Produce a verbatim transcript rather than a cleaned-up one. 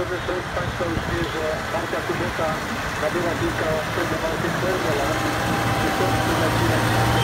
Zapewne część z Państwa już wie, że marka Kubota nabyła kilka, pewnie małych lat. Wystąpił na